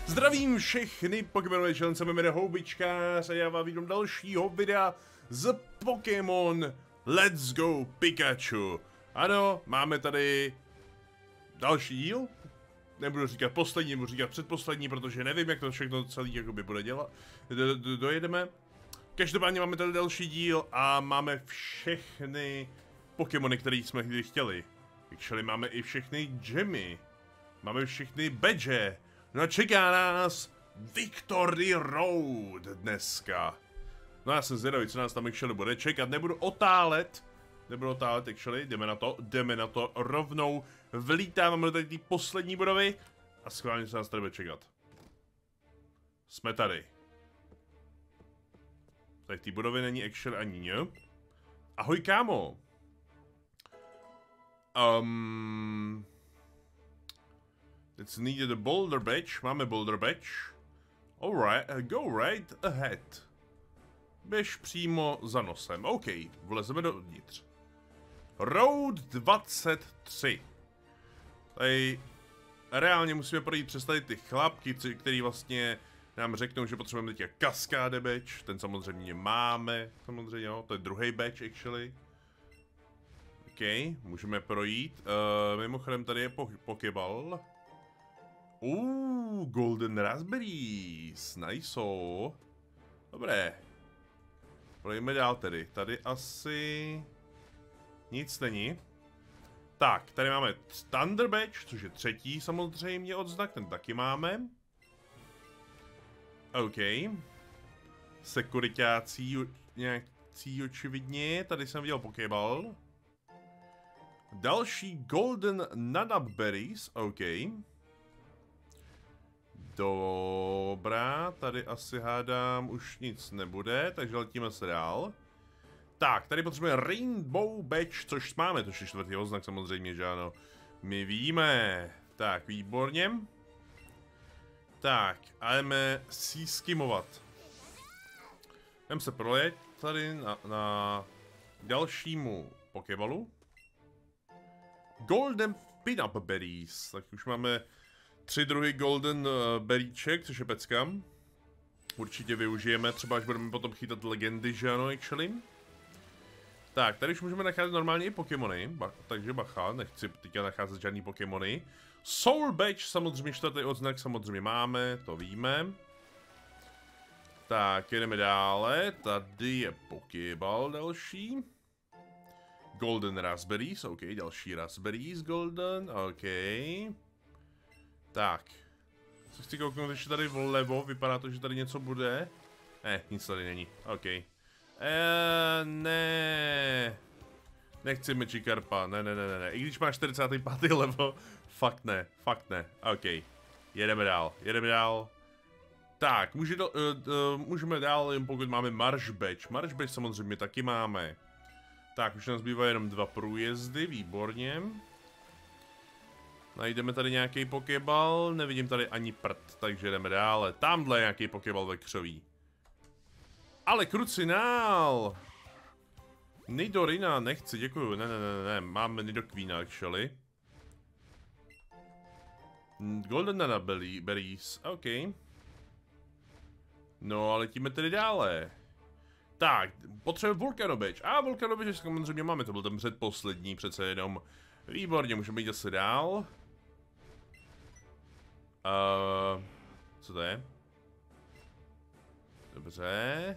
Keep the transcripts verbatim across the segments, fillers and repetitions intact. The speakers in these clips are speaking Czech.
Zdravím všechny Pokémonové člence, mě jmenuje Houbičkář a já vám vidím dalšího videa z Pokémon Let's Go Pikachu. Ano, máme tady další díl. Nebudu říkat poslední, budu říkat předposlední, protože nevím, jak to všechno celý jakoby bude dělat. Do, do, dojedeme. Každopádně máme tady další díl a máme všechny Pokémony, které jsme chtěli. Actually máme i všechny Gemy. Máme všechny badge. No a čeká nás Victory Road dneska. No já jsem zvědavý, co nás tam actually bude čekat. Nebudu otálet. Nebudu otálet, actually. Jdeme na to, jdeme na to rovnou. Vlítáme do tady té poslední budovy. A schválně se nás tady bude čekat. Jsme tady. Tady v té budově není actually ani ne. Ahoj kámo. Um... It's needed a boulder badge. Máme boulder badge. Alright, uh, go right ahead. Běž přímo za nosem. OK, vlezeme dovnitř. Road dvacet tři. Tady reálně musíme projít přes tady ty chlapky, který vlastně nám řeknou, že potřebujeme teďka kaskáde badge. Ten samozřejmě máme, samozřejmě, jo. To je druhý badge, actually. OK, můžeme projít. Uh, mimochodem tady je po pokeball. Uuu, Golden Raspberries, nice. Dobré. Projďme dál tedy. Tady asi nic není. Tak, tady máme Thunder Badge, což je třetí samozřejmě odznak, ten taky máme. OK. Sekuritácí nějaký očividně, tady jsem viděl Pokéball. Další Golden Nanaberries, OK. Dobrá, tady asi hádám už nic nebude, takže letíme se dál. Tak, tady potřebujeme Rainbow Badge, což máme, to je čtvrtý oznak samozřejmě, že ano. My víme. Tak, výborně. Tak, a jdeme sískimovat. Jdeme se projet tady na, na dalšímu Pokéballu. Golden Pinup Berries, tak už máme tři druhy Golden uh, Beríček, což je pecka. Určitě využijeme, třeba až budeme potom chytat legendy, že ano, actually. Tak, tady už můžeme nacházet normálně i Pokémony, ba takže bacha, nechci teďka nacházet žádný Pokémony. Soul Badge, samozřejmě čtvrtý odznak samozřejmě máme, to víme. Tak, jedeme dále, tady je Pokéball další. Golden Raspberries, ok, další Raspberries Golden, ok. Tak. Co chci kouknout ještě tady vlevo, vypadá to, že tady něco bude. Ne, nic tady není, ok. Eee, ne. Nechci Magikarpa, ne, ne, ne, ne, ne. I když máš čtyřicátý pátý level, fakt ne, fakt ne, ok. Jedeme dál, jedeme dál. Tak, může do, uh, uh, můžeme dál, jen pokud máme Marsh Badge. Marsh Badge samozřejmě taky máme. Tak, už nám zbývá jenom dva průjezdy, výborně. Najdeme tady nějaký Pokéball, nevidím tady ani prd, takže jdeme dále. Tamhle je nějaký Pokéball vekřový. Ale krucinál! Nidorina, nechci, děkuju, ne, ne, ne, ne, máme Nidoqueena, actually. Golden Nana Berries, ok. No, ale letíme tedy dále. Tak, potřebujeme Volcano Badge. A Volcano Badge samozřejmě máme, to byl ten předposlední, přece jenom. Výborně, můžeme jít asi dál. Uh, co to je? Dobře.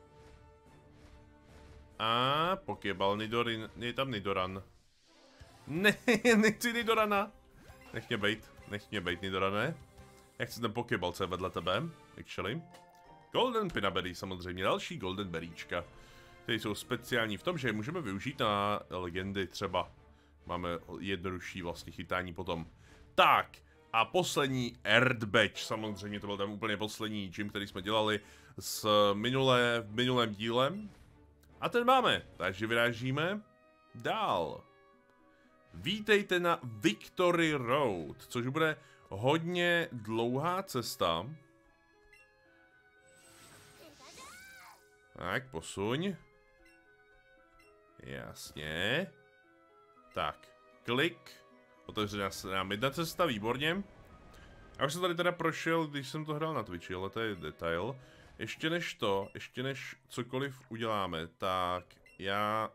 A Pokéball Nidorin, je tam Nidoran. Ne, nechci Nidorana. Nech mě bejt, nech mě bejt Nidorane. Já chci ten Pokéball, co je vedle tebe, actually. Golden Pinaberry, samozřejmě další Golden Beríčka. Ty jsou speciální v tom, že je můžeme využít na legendy třeba. Máme jednodušší vlastně chytání potom. Tak, a poslední Earth Badge, samozřejmě to byl tam úplně poslední gym, který jsme dělali s minulé, v minulém dílem. A ten máme, takže vyrážíme dál. Vítejte na Victory Road, což bude hodně dlouhá cesta. Tak, posuň. Jasně. Tak, klik. Otevře nás nám jedna cesta, výborně. Já už jsem tady teda prošel, když jsem to hrál na Twitchi, ale to je detail. Ještě než to, ještě než cokoliv uděláme, tak já...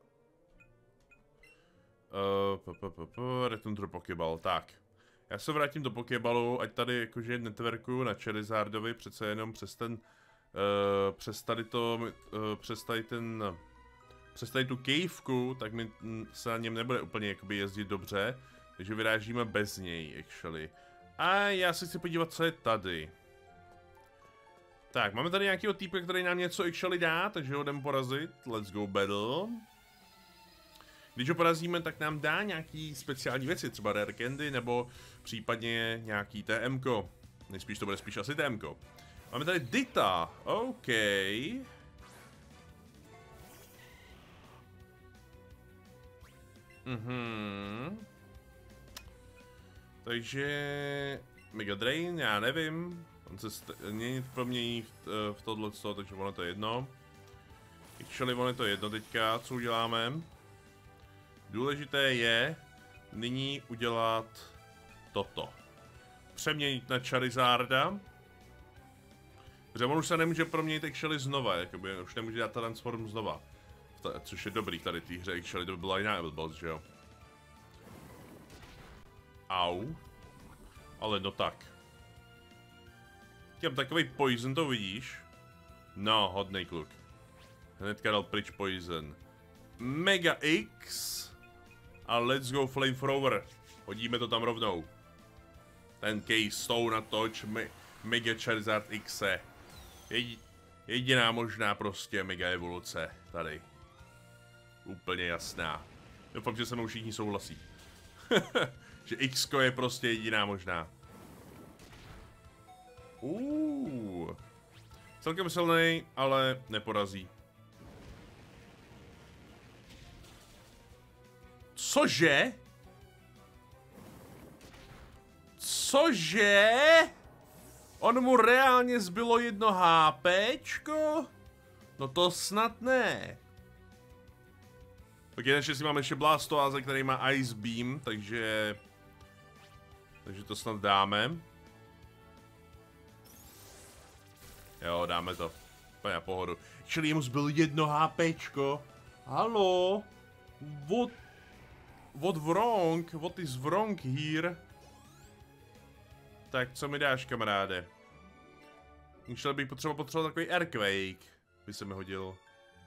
Uh, Return to Pokéball, tak. Já se vrátím do Pokéballu, ať tady jakože networkuju na Charizardovi, přece jenom přes ten... Uh, přes tady to... Uh, přes tady ten... Přes tady tu caveku, tak mi se na něm nebude úplně jakoby jezdit dobře. Takže vyrážíme bez něj, actually. A já si chci podívat, co je tady. Tak, máme tady nějakého týpka, který nám něco actually dá, takže ho jdem porazit. Let's go battle. Když ho porazíme, tak nám dá nějaký speciální věci, třeba Rare Candy, nebo případně nějaký TMko. Nejspíš to bude spíš asi TMko. Máme tady Dita, OK. Mhm. Takže... Mega Drain, já nevím. On se není promění v, v tohleto, takže ono to je jedno. Actually, ono je to jedno teďka, co uděláme. Důležité je nyní udělat toto. Přeměnit na Charizarda. Protože on už se nemůže proměnit actually znova, jakoby, už nemůže dát transform znova. Což je dobrý tady v té hře, actually, to by byla jiná blbost, že jo? Au. Ale no tak. Těm takový poison, to vidíš? No, hodnej kluk. Hnedka dal pryč poison. Mega X. A let's go Flamethrower. Hodíme to tam rovnou. Ten case Stone a Touch me, Mega Charizard X. Jedi, jediná možná prostě mega evoluce tady. Úplně jasná. Doufám, že se mnou všichni souhlasí. Že X je prostě jediná možná. Uuu. Celkem silný, ale neporazí. Cože? Cože? On mu reálně zbylo jedno HPčko? No to snad ne. Tak ještě si máme ještě Blastoise, který má Ice Beam, takže... Takže to snad dáme. Jo, dáme to. Úplně na pohodu. Čili jemu zbylo jedno HPčko. Halo? What? What wrong? What is wrong here? Tak co mi dáš, kamaráde? Myšlel bych potřeboval potřeboval takový Earthquake. By se mi hodil.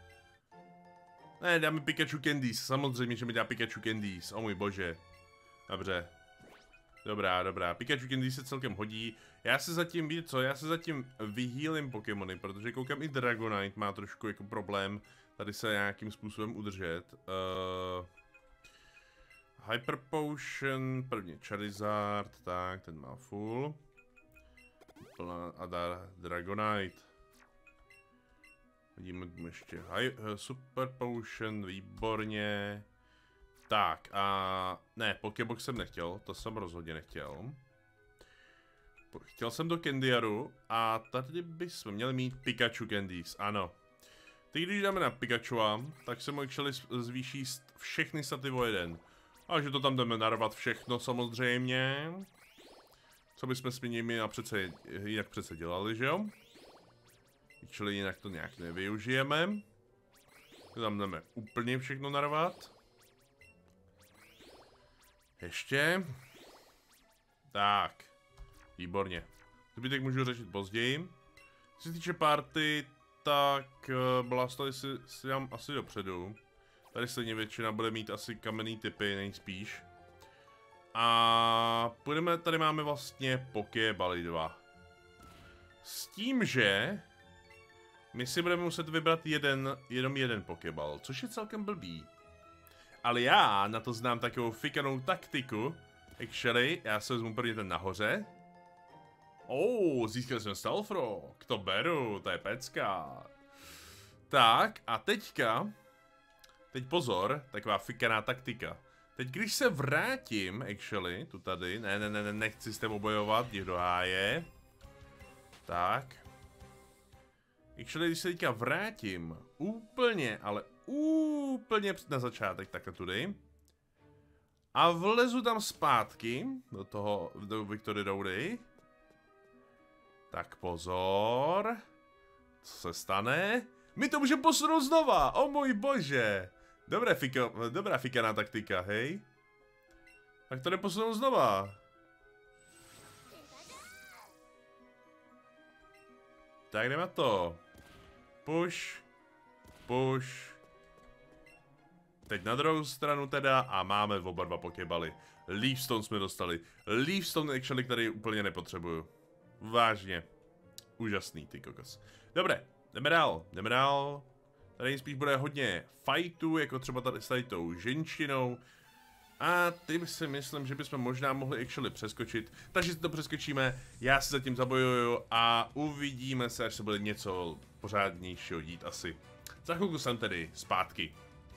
Ne, dáme Pikachu Candies. Samozřejmě, že mi dá Pikachu Candies. O můj bože. Dobře. Dobrá, dobrá. Pikachu Candies se celkem hodí. Já se zatím, víte co, já se zatím vyhýlím Pokémony, protože koukám i Dragonite má trošku jako problém tady se nějakým způsobem udržet. Uh, Hyper Potion, prvně Charizard, tak, ten má full. A dá Dragonite. Vidíme ještě high, uh, Super Potion, výborně. Tak a ne, Pokébox jsem nechtěl, to jsem rozhodně nechtěl. Chtěl jsem do Candiaru a tady bychom měli mít Pikachu Candies, ano. Teď když dáme na Pikachua, tak se mu actually zvýší všechny staty o jeden. A že to tam jdeme narvat všechno samozřejmě. Co bychom s nimi a přece, jinak přece dělali, že jo? Čili jinak to nějak nevyužijeme. Tam jdeme úplně všechno narvat. Ještě. Tak. Výborně. Zbytek můžu řešit později. Co se týče party, tak Blastoise si, si dám asi dopředu. Tady stejně většina bude mít asi kamenný typy, nejspíš. A půjdeme, tady máme vlastně Pokébally dva. S tím, že my si budeme muset vybrat jeden, jenom jeden Pokéball, což je celkem blbý. Ale já na to znám takovou fikanou taktiku. Actually, já se vezmu prvně ten nahoře. Oh, získal jsem Stealth Rock, to beru, to je pecka. Tak, a teďka, teď pozor, taková fikaná taktika. Teď když se vrátím, actually, tu tady, ne, ne, ne, nechci s tebou bojovat, jdi do háje. Tak. Actually, když se teďka vrátím, úplně, ale úplně na začátek, takhle tudy. A vlezu tam zpátky, do toho, do Victory Roady. Tak pozor. Co se stane? My to můžeme posunout znova, o můj bože. Dobré fika, dobrá fikaná taktika, hej. Tak to neposunou znova. Tak jdeme to. Push. Push. Teď na druhou stranu teda a máme oba dva pokébaly. Leafstone jsme dostali. Leafstone actually, který úplně nepotřebuju. Vážně. Úžasný, ty kokos. Dobré, jdeme dál, jdeme dál. Tady spíš bude hodně fightů, jako třeba tady s tady tou ženštinou. A ty si myslím, že bychom možná mohli actually přeskočit. Takže si to přeskočíme, já si zatím zabojuju a uvidíme se, až se bude něco pořádnějšího dít asi. Za chvilku jsem tedy zpátky.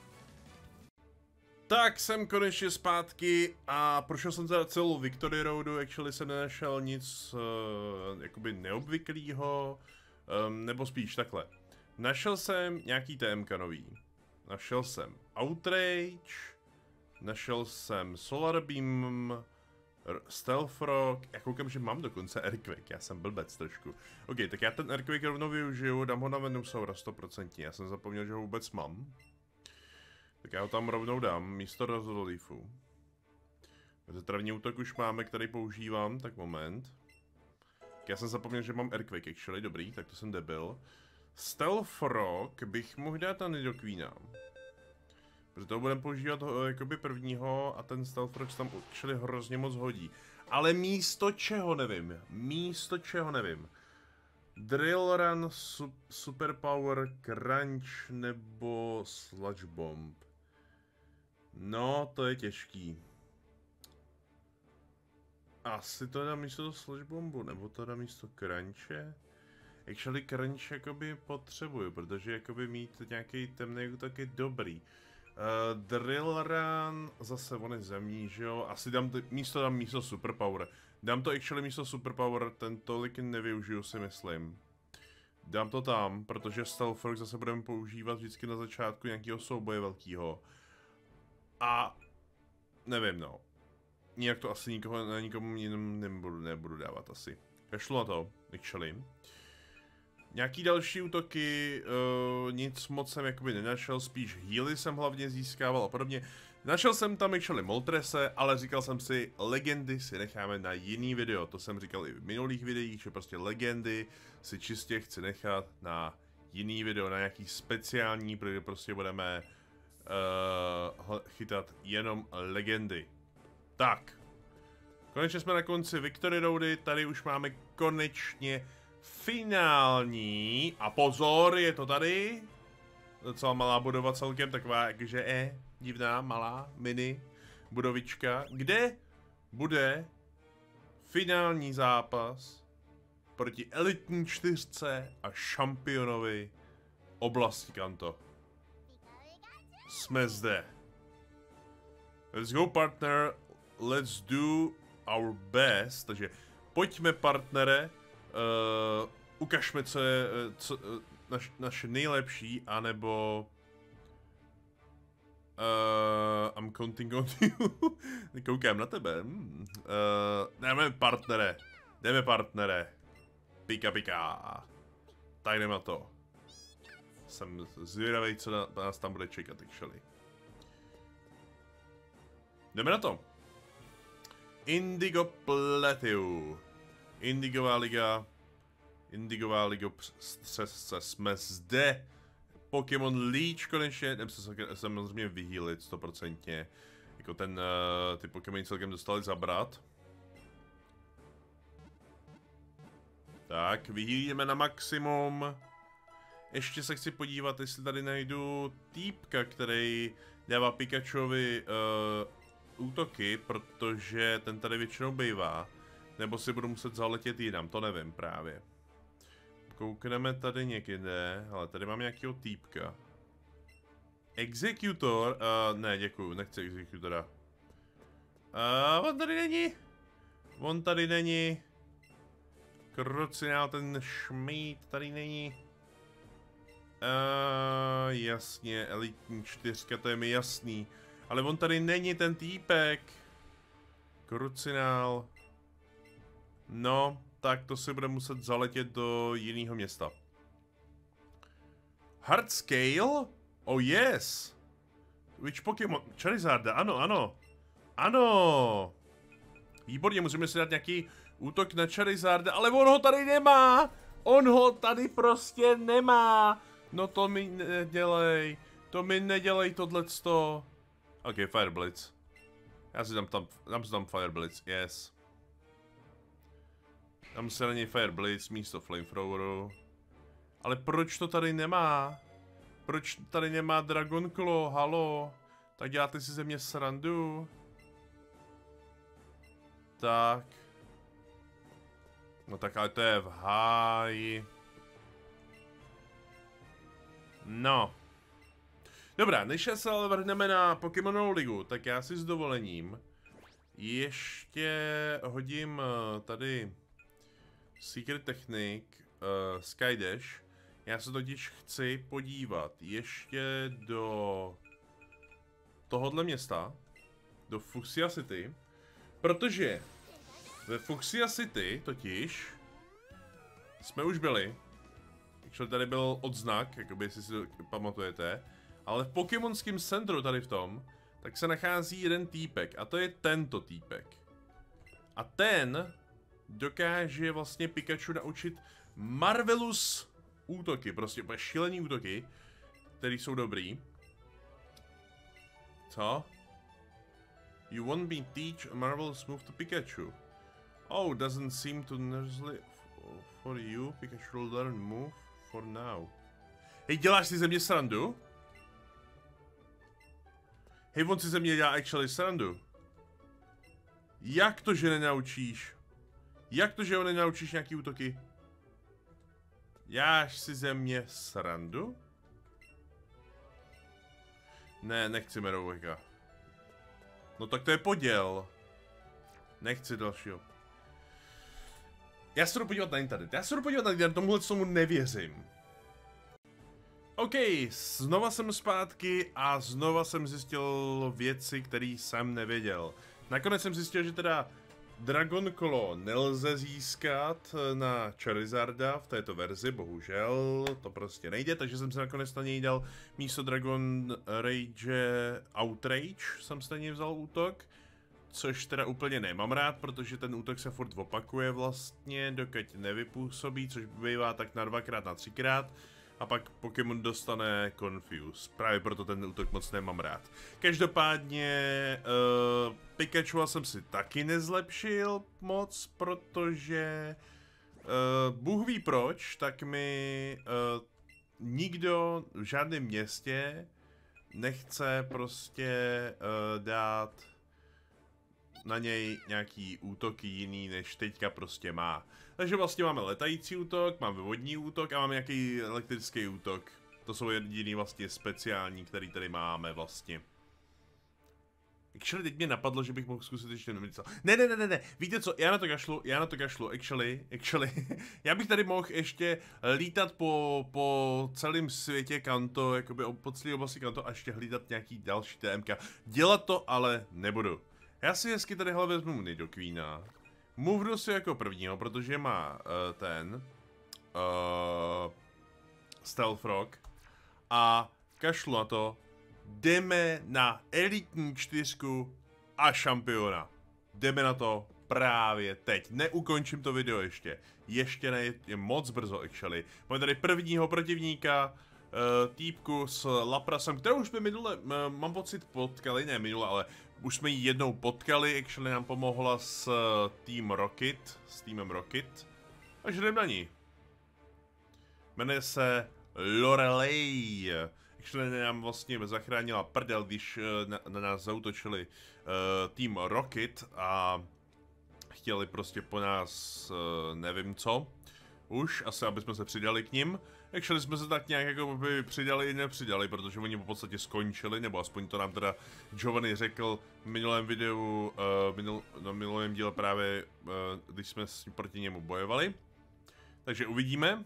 Tak jsem konečně zpátky a prošel jsem za celou Victory Roadu, actually jsem nenašel nic uh, jakoby neobvyklého, um, nebo spíš takhle. Našel jsem nějaký T M K nový, našel jsem Outrage, našel jsem Solar Beam, Stealth Rock, já koukám, že mám dokonce Earthquake, já jsem blbec trošku. Ok, tak já ten Earthquake rovnou využiju, dám ho na Venusaura sto procent, já jsem zapomněl, že ho vůbec mám. Tak já ho tam rovnou dám, místo Rozolifu. Travní útok už máme, který používám, tak moment. Tak já jsem zapomněl, že mám Earthquake actually, dobrý, tak to jsem debil. Stealth Rock bych mohl dát na Nidoqueena. Protože toho budeme používat jakoby prvního a ten Stealth Rock tam actually hrozně moc hodí. Ale místo čeho nevím, místo čeho nevím. Drill Run, su Superpower, Crunch nebo Sludge Bomb. No, to je těžký. Asi to dá místo Sludge Bombu, nebo to dá místo Crunche? Actually Crunch jakoby potřebuju, protože jakoby mít nějaký temný útok je dobrý. Uh, Drill Run, zase on je zemní, že jo? Asi dám to, místo dám místo Superpower. Dám to actually místo Superpower, ten tolik nevyužiju si myslím. Dám to tam, protože Stealth Rock zase budeme používat vždycky na začátku nějakého souboje velkého. A nevím no. Nijak to asi nikoho, na nikomu jiným nebudu, nebudu dávat asi. Kašlu na to, actually. Nějaký další útoky, uh, nic moc jsem jakoby nenašel, spíš healy jsem hlavně získával a podobně. Našel jsem tam actually Moltrese, ale říkal jsem si, legendy si necháme na jiný video. To jsem říkal i v minulých videích, že prostě legendy si čistě chci nechat na jiný video, na nějaký speciální, protože prostě budeme uh, chytat jenom legendy. Tak, konečně jsme na konci Victory Roady, tady už máme konečně finální, a pozor, je to tady, docela malá budova celkem, taková jakože e, divná, malá, mini budovička, kde bude finální zápas proti elitní čtyřce a šampionovi oblasti Kanto. Jsme zde. Let's go partner, let's do our best, takže pojďme partnere, uh, ukažme, co je co, uh, naš, naše nejlepší, anebo uh, I'm counting on you. Koukám na tebe. Uh, jdeme partnere, jdeme partnere. Pika pika. Tak jdeme na to. Jsem zvědavý, co na, nás tam bude čekat, actually. Jdeme na to. Indigo Plateau. Indigová liga. Indigová liga přesce jsme zde. Pokémon Leech konečně. Jdem se samozřejmě vyhýlit stoprocentně. Jako ten, uh, ty Pokémony celkem dostali zabrat. Tak, vyhýlíme na maximum. Ještě se chci podívat, jestli tady najdu týpka, který dává Pikachuovi uh, útoky, protože ten tady většinou bývá. Nebo si budu muset zaletět jinam, to nevím právě. Koukneme tady někde, ale tady mám nějakého týpka. Executor, uh, ne děkuju, nechci Executora. Uh, on tady není. On tady není. Krucinál, ten šmít tady není. Uh, jasně, elitní čtyřka, to je mi jasný. Ale on tady není ten týpek. Krucinál. No, tak to si bude muset zaletět do jiného města. Hard Scale? Oh yes! Which Pokémon? Charizarda, ano, ano. Ano! Výborně, musíme si dát nějaký útok na Charizarda, ale on ho tady nemá! On ho tady prostě nemá! No to mi nedělej. To mi nedělej tohleto. Ok, Fire Blitz. Já si dám tam, dám si tam Fire Blitz, yes. Dám si na něj Fire Blitz místo Flamethroweru. Ale proč to tady nemá? Proč tady nemá Dragon Claw, halo? Tak děláte si ze mě srandu. Tak. No tak ale to je v háji. No. Dobrá, než se ale vrhneme na Pokémonovou ligu, tak já si s dovolením ještě hodím tady Secret Technique, uh, Sky Dash. Já se totiž chci podívat ještě do tohohle města, do Fuchsia City, protože ve Fuchsia City totiž jsme už byli, takže tady byl odznak, jakoby jestli si to pamatujete, ale v Pokémonském centru tady v tom, tak se nachází jeden týpek a to je tento týpek. A ten dokáže vlastně Pikachu naučit Marvelous útoky, prostě úplně šílený útoky, které jsou dobrý. Co? You won't be teach a marvelous move to Pikachu. Oh, doesn't seem to necessarily for you. Pikachu will learn move for now. Hej, děláš si ze mě srandu? Hej, on si ze mě dělá actually srandu. Jak to, že nenaučíš? Jak to, že ho nenaučíš nějaký útoky? Jáš si ze mě srandu? Ne, nechci Meroveka. No tak to je poděl. Nechci dalšího. Já se jdu podívat na internet. Já se jdu podívat na internet, tomuhle tomu nevěřím. OK, znova jsem zpátky a znova jsem zjistil věci, které jsem nevěděl. Nakonec jsem zjistil, že teda Dragon Claw nelze získat na Charizarda v této verzi, bohužel, to prostě nejde, takže jsem se nakonec na něj dal místo Dragon Rage Outrage, jsem se na něj vzal útok, což teda úplně nemám rád, protože ten útok se furt opakuje vlastně, dokud nevypůsobí, což bývá tak na dvakrát, na třikrát. A pak Pokémon dostane Confuse. Právě proto ten útok moc nemám rád. Každopádně uh, Pikachu jsem si taky nezlepšil moc, protože uh, Bůh ví proč, tak mi uh, nikdo v žádném městě nechce prostě uh, dát na něj nějaký útoky jiný, než teďka prostě má. Takže vlastně máme letající útok, máme vodní útok a máme nějaký elektrický útok. To jsou jediný vlastně speciální, který tady máme vlastně. Actually, teď mě napadlo, že bych mohl zkusit ještě něco. Ne, ne, ne, ne, ne, víte co, já na to kašlu, já na to kašlu, actually, actually. Já bych tady mohl ještě lítat po, po celém světě Kanto, jakoby po celé oblasti Kanto a ještě hlídat nějaký další T M K. Dělat to ale nebudu. Já si hezky tady hlavě vezmu Nidoqueena. Movenu si jako prvního, protože má uh, ten uh, Stealth Rock a kašlu na to, jdeme na elitní čtyřku a šampiona. Jdeme na to právě teď. Neukončím to video ještě. Ještě ne, je moc brzo actually. Máme tady prvního protivníka, uh, týpku s Laprasem, kterou už jsme minule, uh, mám pocit, potkali, ne minule, ale už jsme ji jednou potkali, actually nám pomohla s uh, Team Rocket, s týmem Rocket. Takže jdem na ní. Jmenuje se Lorelei. Actually nám vlastně zachránila prdel, když uh, na, na nás zautočili uh, Team Rocket a chtěli prostě po nás uh, nevím co. Už, asi aby jsme se přidali k nim. Actually jsme se tak nějak jako by přidali i nepřidali, protože oni v podstatě skončili, nebo aspoň to nám teda Giovanni řekl v minulém videu, uh, minul, no minulém díle právě, uh, když jsme s ním proti němu bojovali. Takže uvidíme.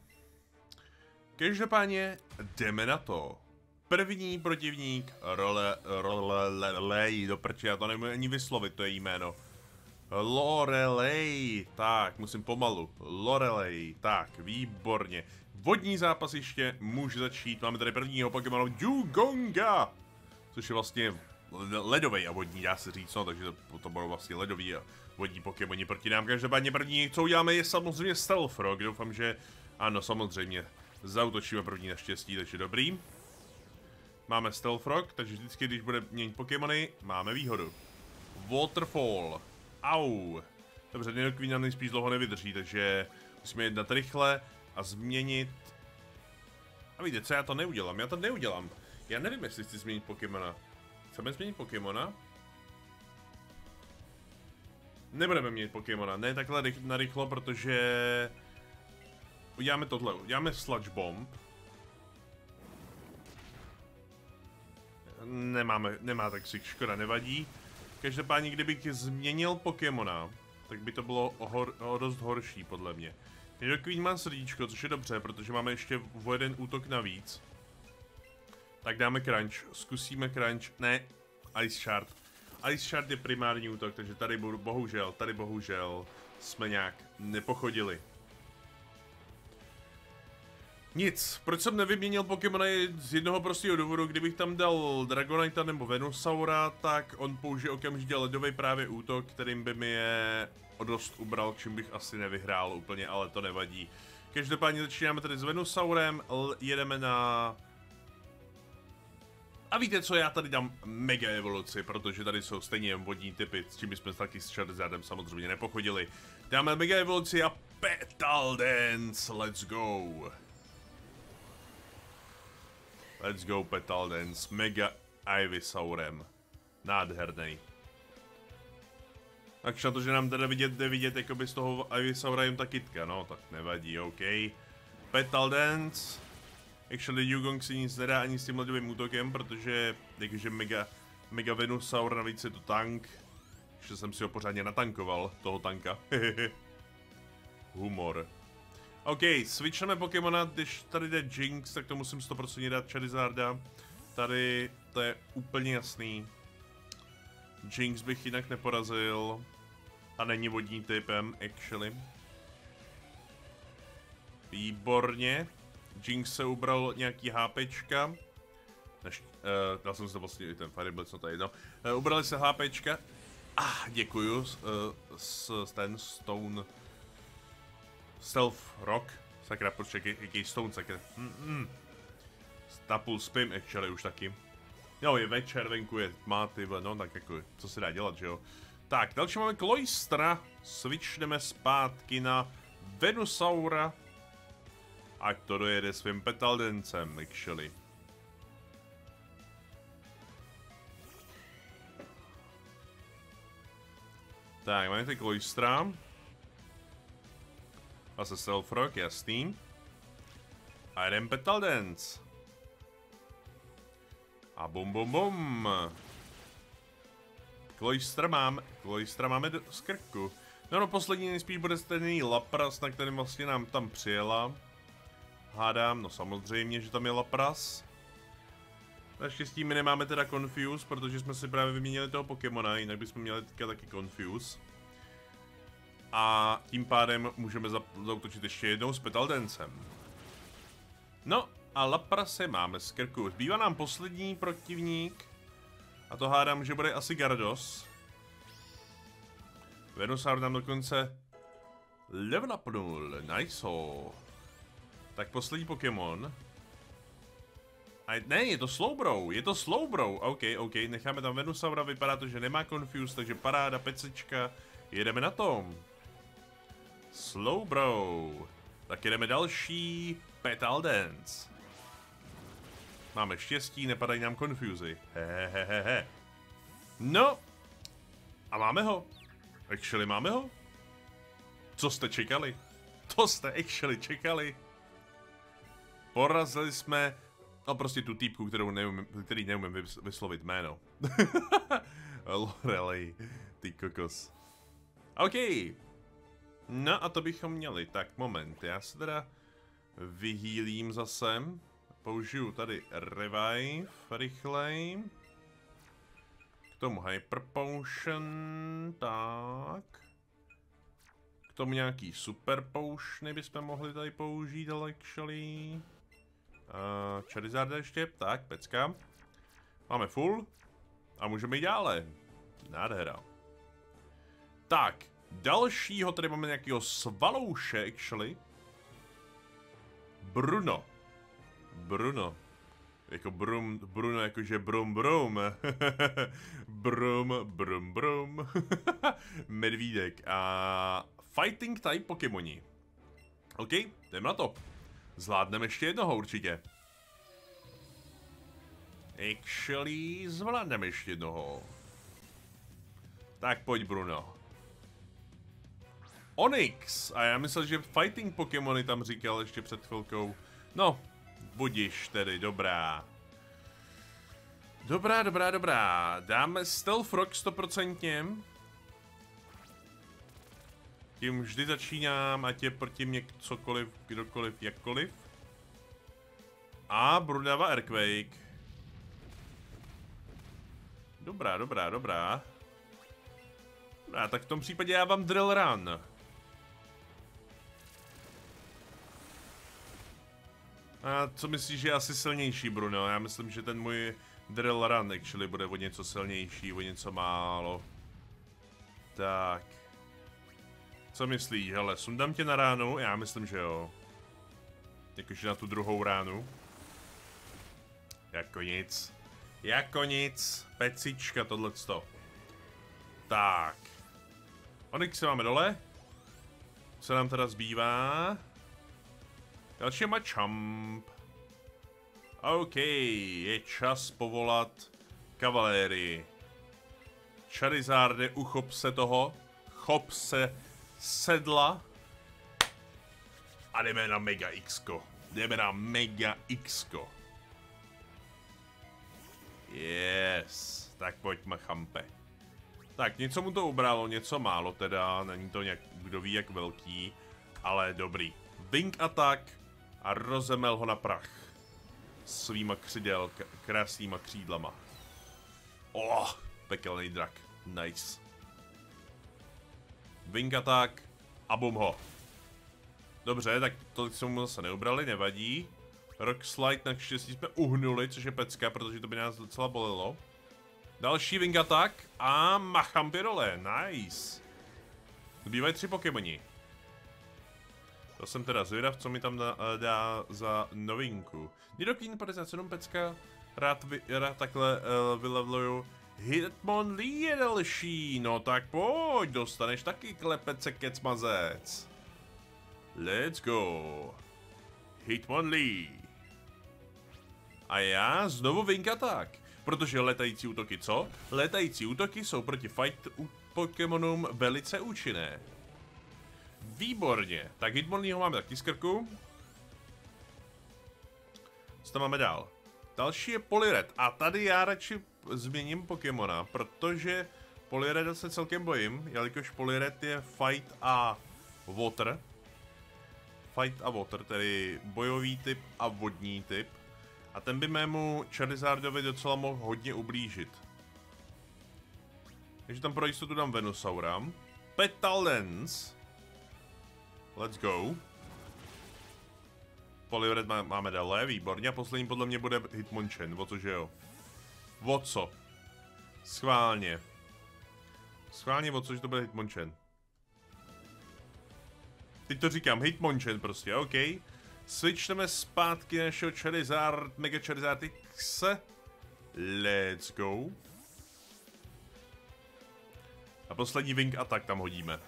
Každopádně jdeme na to. První protivník, Role, Role, Lei, do prči, já to nemůžu ani vyslovit, to je jméno. Lorelei, tak, musím pomalu. Lorelei, tak, výborně. Vodní zápasiště může začít. Máme tady prvního Pokémonu Dewgonga, což je vlastně ledový a vodní, dá se říct, no, takže to, to budou vlastně ledový a vodní Pokémoni proti nám. Každopádně první, co uděláme, je samozřejmě Stealth Rock. Doufám, že ano, samozřejmě. Zautočíme první naštěstí, takže dobrý. Máme Stealth Rock, takže vždycky, když bude měnit Pokémony, máme výhodu. Waterfall. Au. Dobře, Nidoqueen nám nejspíš dlouho nevydrží, takže musíme jednat rychle a změnit. A víte co, já to neudělám, já to neudělám. Já nevím, jestli chci změnit Pokémona. Chceme změnit Pokémona? Nebudeme měnit Pokémona, ne takhle rych narychlo, protože uděláme tohle, uděláme Sludge Bomb. Nemáme, nemá tak si škoda, nevadí. Každopádně, kdybych změnil Pokémona, tak by to bylo o, hor, o dost horší, podle mě. Nidoqueen má srdíčko, což je dobře, protože máme ještě o jeden útok navíc. Tak dáme Crunch, zkusíme Crunch, ne, Ice Shard. Ice Shard je primární útok, takže tady bohužel, tady bohužel jsme nějak nepochodili. Nic, proč jsem nevyměnil Pokémona z jednoho prostého důvodu, kdybych tam dal Dragonita nebo Venusaura, tak on použije okamžitě ledový právě útok, kterým by mi je o dost ubral, čím bych asi nevyhrál úplně, ale to nevadí. Každopádně začínáme tady s Venusaurem, jedeme na... A víte co, já tady dám Mega Evoluci, protože tady jsou stejně jen vodní typy, s čím bychom taky s Charizardem samozřejmě nepochodili. Dáme Mega Evoluci a Petal Dance, let's go! Let's go Petal Dance, Mega Ivysaurem. Nádherný. Takže na to, že nám teda vidět, jde vidět jakoby z toho Ivysaura jen ta kytka, no tak nevadí, OK. Petal Dance. Actually Dewgong si nic nedá ani s tím ledovým útokem, protože jakože Mega, Mega Venusaur, navíc je to tank. Že jsem si ho pořádně natankoval, toho tanka. Humor. OK, switchneme Pokémona, když tady jde Jinx, tak to musím sto procent dát Charizarda. Tady to je úplně jasný. Jinx bych jinak neporazil. A není vodní typem, actually. Výborně. Jinx se ubral nějaký HPčka. Než, uh, dal jsem si to vlastně i ten Fire Blitz, no to je jedno. Uh, ubrali se HPčka. Ah, děkuju. Uh, s ten Stone... Stealth Rock. Sakra, počkej, jaký Stone, sakra. Mm -mm. Napůl spím, actually už taky. Jo, je večer, venku je tma, ty no tak jako, co se dá dělat, že jo. Tak, další máme Cloystra. Switchneme zpátky na Venusaura. Ať to dojede svým Petal Dancem, actually. Tak, máme tady Cloystra. Zase Stealth Rock, jasný. A jeden Petal Dance. A bum bum bum. Cloystra mám, Cloystra máme do, z krku. No no, poslední nejspíš bude stejný Lapras, na kterém vlastně nám tam přijela. Hádám, no samozřejmě, že tam je Lapras. Naštěstí my nemáme teda Confuse, protože jsme si právě vyměnili toho Pokémona, jinak bychom měli teďka taky Confuse. A tím pádem můžeme zautočit ještě jednou s Petal Dancem. No a Laprase máme z krku. Zbývá nám poslední protivník. A to hádám, že bude asi Gardos. Venusaur nám dokonce level upnul. Nice. Tak poslední Pokémon. A ne, je to Slowbro, je to Slowbro. OK, OK, necháme tam Venusaura, vypadá to, že nemá Confuse, takže paráda, pecečka. Jedeme na tom. Slowbro. Tak jedeme další Petal Dance. Máme štěstí, nepadají nám Confuzy. Hehehehe. No. A máme ho. Actually máme ho. Co jste čekali? To jste actually čekali. Porazili jsme, no prostě tu týpku, kterou neumím, který neumím vyslovit jméno. Lorelei, ty kokos. OK. No a to bychom měli. Tak moment, já se teda vyhýlím zase. Použiju tady revive rychlej. K tomu Hyper Potion, tak. K tomu nějaký Super Potiony bychom mohli tady použít, actually. Uh, Charizarda ještě, tak, pecka. Máme full. A můžeme jít dále. Nádhera. Tak, dalšího tady máme nějakého svalouše, actually. Bruno. Bruno. Jako brum, Bruno, jakože brum brum. brum, brum, brum. Medvídek. A fighting type Pokémoni. OK, jdeme na to. Zvládneme ještě jednoho určitě. Actually, zvládneme ještě jednoho. Tak pojď, Bruno. Onyx. A já myslel, že fighting Pokémony tam říkal ještě před chvilkou. No, budiš tedy, dobrá. Dobrá, dobrá, dobrá. Dáme Stealth Rock stoprocentně. Tím vždy začínám, ať je proti mě cokoliv, kdokoliv, jakkoliv. A budu dávat Earthquake. Dobrá, dobrá, dobrá. Dobrá, tak v tom případě já vám Drill Run. A co myslíš, že je asi silnější, Bruno? Já myslím, že ten můj Drill Run actually bude o něco silnější, o něco málo. Tak. Co myslíš? Hele, sundám tě na ránu? Já myslím, že jo. Jakože na tu druhou ránu. Jako nic. Jako nic. Pecička tohleto. Tak. Onyx se máme dole. Co nám teda zbývá? Další má Champ. OK, je čas povolat kavalérii. Charizarde, uchop se toho. Chop se sedla. A jdeme na Mega X-ko. Jdeme na Mega X-ko. Yes. Tak pojďme, champe. Tak, něco mu to ubralo, něco málo teda. Není to nějak, kdo ví jak velký. Ale dobrý. Wing Attack a rozemel ho na prach. Svýma křidel, krásnýma křídlama. Oh, pekelný drak. Nice. Wing Attack a bum ho. Dobře, tak tolik jsme mu zase neubrali, nevadí. Rock Slide naštěstí jsme uhnuli, což je pecka, protože to by nás docela bolelo. Další Wing Attack a Machampi dole, nice. Zbývají tři Pokémoni. To jsem teda zvědav, co mi tam dá, dá za novinku. Nidoking padesát sedm pecka, rád, vy, rád takhle uh, vylevluju. Hitmonlee je další, no tak pojď, dostaneš taky klepece kecmazec. Let's go. Hitmonlee. A já znovu Wing Attack, protože letající útoky co? Letající útoky jsou proti fight Pokémonům velice účinné. Výborně, tak Hitmonleeho máme taky z krku. Co tam máme dál? Další je Poliwrath a tady já radši změním Pokémona, protože Poliwratha se celkem bojím, jelikož Poliwrath je Fight a Water. Fight a Water, tedy bojový typ a vodní typ. A ten by mému Charizardovi docela mohl hodně ublížit. Takže tam pro jistotu dám Venusaura. Petal Dance. Let's go. Poliwrath má, máme dále, výborně. A poslední podle mě bude Hitmonchan, o cože jo. O co? Schválně. Schválně o což to bude Hitmonchan. Teď to říkám, Hitmonchan prostě, OK. Switchneme zpátky našeho Charizard, Mega Charizard X. Let's go. A poslední Wing Attack tam hodíme.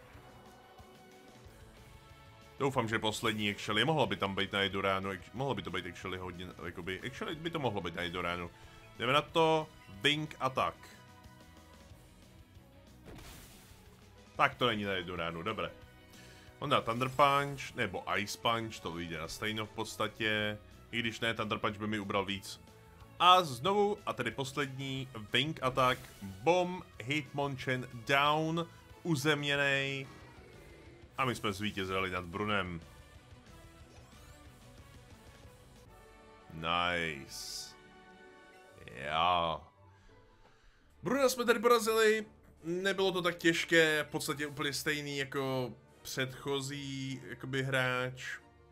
Doufám, že poslední actually, mohlo by tam být na jednu ránu, mohlo by to být actually hodně, jakoby, actually by to mohlo být na jednu ránu. Jdeme na to, Wing Attack. Tak to není na jednu ránu, dobré. On dá Thunder Punch, nebo Ice Punch, to vyjde na stejno v podstatě, i když ne, Thunder Punch by mi ubral víc. A znovu, a tedy poslední, Wing Attack, Bomb, Hitmonchan down, uzemněnej. A my jsme zvítězili nad Brunem. Nice. Já. Bruna jsme tady porazili, nebylo to tak těžké, v podstatě úplně stejný jako předchozí jakoby hráč.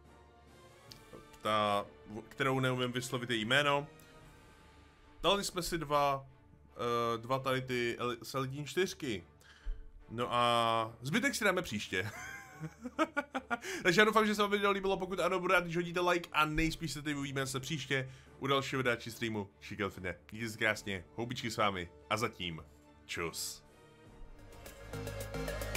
Ta, kterou neumím vyslovit její jméno. Dali jsme si dva, uh, dva tady ty selitní čtyřky. No a zbytek si dáme příště. Takže já doufám, že se vám video líbilo, pokud ano, budu rád, když hodíte like a nejspíš se tady uvidíme se příště u dalšího videa či streamu. Šikelfine, mějte se krásně, houbičky s vámi a zatím čus.